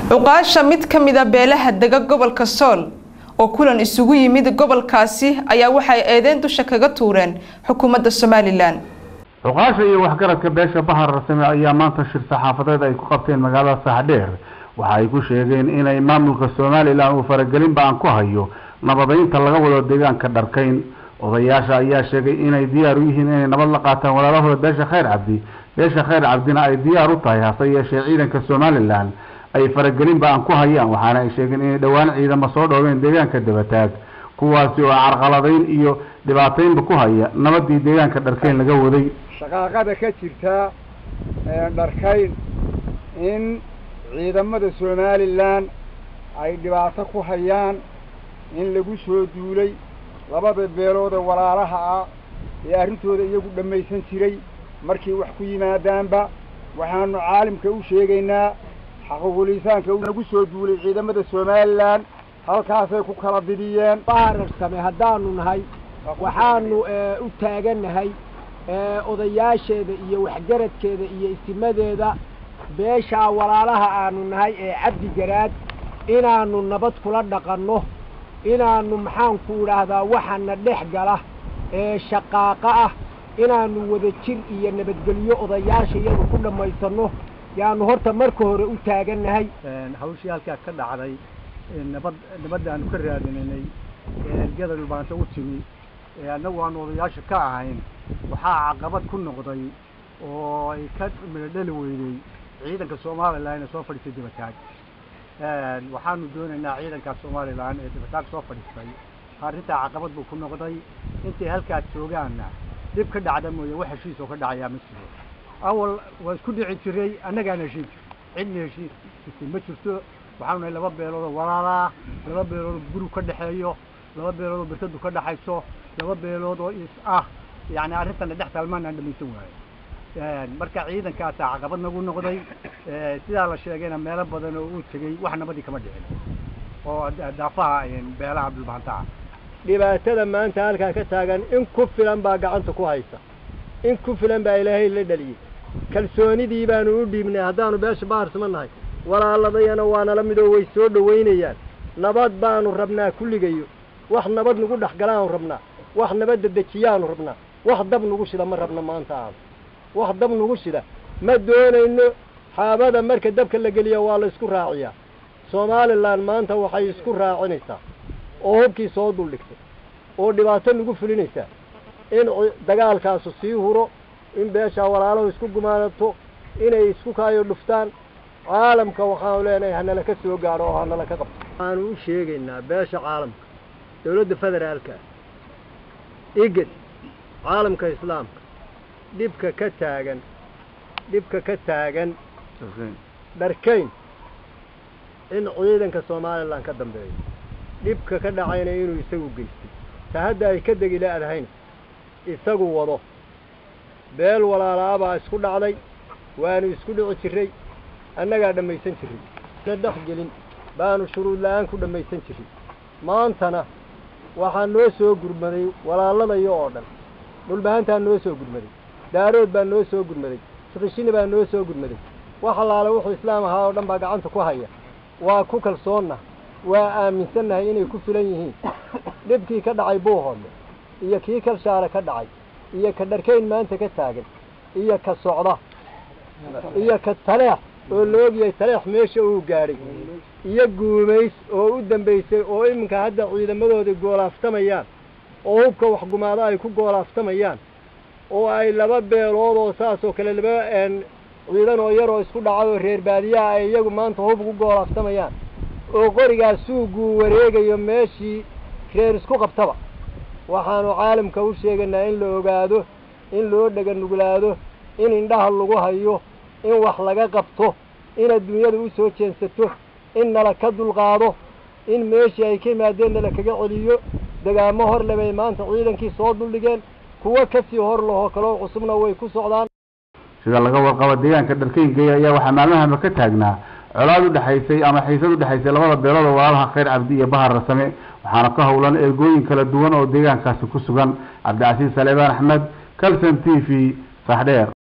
Uqaasha mid ka mid ah beelaha dega gobolka Sool oo kulan isugu yimid gobolkaasi ayaa waxay eedeyn dusha kaga tuureen xukuumadda Somaliland. Uqaasha iyo waxgaradka beesha Bahar Rasmi ayaa maanta shir saxaafadeed ay ku qabteen magaalada Saxdheer waxa ay ku sheegeen inay maamulka Somaliland uu faragelin baan ku hayo nabadeynta laga wado deegaanka Dharkayn. Odayaasha ayaa sheegay inay diyaar u yihiin inay nabad la qaataan walaalahooda beesha Khayr Cabdina ay diyaar u tahay hase yeeshee ciidanka Somaliland ay faragelin baan ku hayaan waxaana ay sheegeen in dhawaan ciidamo soo dhoobeen deegaanka Dabataag kuwaasi oo carqaladeyn iyo dhibaateyn ku haya nabadii deegaanka Dharkayn laga waday. shaqaaqada ka jirta Dharkayn in ciidamada Somaliland ay dhibaato ku hayaan in lagu soo duulay labada beelood walaalaha ah ee arintooda iyagu dhamaysan jiray markii wax ku yimaadaanba waxaanu caalamka u sheegaynaa حقوق الإنسان كونغو سو دولي ciidamada Somaliland halkaas ay ku kala didiyeen Bahar Rasmi hadaanu nahay waxaanu u taaganahay odayaasheeda iyo waxgaradkeeda iyo istimadeeda beesha walaalaha aanu nahay ee Cabdi Garaad inaanu nabad kula dhaqanno inaanu maxaan ku raahdaa waxana dhex gala shaqaaqa ah inaanu wada jir iyo nabadgelyo odayaasha iyagu ku dhameysano yaanu horta marka hore u taaganahay hawshii halkaas ka dhacday nabadda aanu ka raadinay ergada dhulbaanta u timi anagu aanu odayaasha ka ahayn waxaa caqabad ku noqday oo ay ka dhali weeyay ciidanka Somaliland ee soo fadhiistay Dabataag waxaanu doonaynaa ciidanka Somaliland ee Dabataag soo fadhiistay arrinta caqabad buu ku noqday intii halkaas joogaana dib ka dhacda mooyee wax heshiis oo ka dhacaya ma jiro أول واسكودي عشري أنا جانا شيء عندنا شيء ما شفته وحنا لباب بيرود ورالا لباب بيرود برو كده حيو لباب بيرود برتدو كده حيسو لباب بيرود يعني عرفت أن دحت المان عندما يسوي مركز عيدا كاسع عقبنا نقول نقضي سيدا على الشيء جينا مالا بدنا وشيء وإحنا بدي كمان جينا ودافع يعني بيلعب بالبانتع dhibaatada maanta halka ka taagan in ku filan baa gacanta ku haysa in ku filan baa Ilaahay la dhaliyay kalsoonidii baanu u dhiibnay hadaanu beesha Bahar Rasmi walaaladayana waana la mid oo way soo dhaweynayaan nabad baanu rabnaa kulligayo wax nabad nagu dhaxgalaan rabnaa wax nabad dadajiyaan rabnaa wax dab nagu shida ma rabna maanta wax dab nagu shida ma doonayno xaabada marka dabka la geliyo waa la isku raaciyaa Somaliland maanta waxay isku raacinaysaa oo hubkii soo dul dhigtay oo dhibaato nagu fulinaysa in dagaalkaas sii huro in beesha walaalaha isku gumaanato inay isku kaayo dhuftaan caalamka waxaan leenahay hanala ka soo gaaro oo hanala ka qabto aan u sheegaynaa beesha caalamka dawladda federaalka igad caalamka islaamka dibka ka taagan Dharkayn in ciidanka Somaliland ka dambeeyo dibka ka dhacayna inuu isagu geystay tahada ay ka dagila adhayn isagu wado beel walaalaaba isku dhacday waanu isku dhici jiray annaga dhamaysan jiray saddex gelin baanu shuruud la'aan ku dhamaysan jiray maantana waxa noo soo gurmaday walaaladayo oo dhan dhulbaanta noo soo gurmaday daarood baa noo soo gurmaday shaqashina baa noo soo gurmaday waxa laala wuxuu islaam ahaa oo dhan baa gacanta ku haya waa ku kalsoonna waa aaminsanahay inay ku filan yihiin dibkii ka dhacay Buuhoodle iyo kii kalshaara ka dhacay iyo ka Dharkayn maanta ka taagan iyo ka socda iyo ka Taleex oo loogiyay Taleex meesha uu gaaray iyo Guumeys oo u dambeysay oo iminka hadda ciidamadooda goolaaftamayaan oo hubka wax gumaada ay ku goolaaftamayaan oo ay laba beelood oo saas oo kale laba ciidan oo yar oo isku dhacay reer baadiyaha ay iyagu maanta hub ku goolaaftamayaan oo qorigaas suugu wareegayo meeshii reer isku qabtaba waxaanu caalamka u sheeganaa in la ogaado in loo dhagan nuglaado in indhaha lagu hayo in wax laga qabto in adduunyada u soo jeensato in nala ka dulqaado in meeshii ay ka yimaadeen la kaga celiyo dagaamo hor labay maanta ciidankii soo duldhigeen kuwa ka sii hor loo kala cusubna way ku socdaan sida laga warqabo deegaanka Dharkayn ayaa waxa maalmaha ka taagnaa colaad u dhaxaysay ama xiisad u dhaxaysay labada beelood oo walaalaha Khayr Cabdi iyo Bahar Rasmi waxaana ka howlan ergooyin kala duwan oo deegaankaasi ku sugan Cabdi Casiis Saleebaan Axmed Kalsan TV Saxdheer.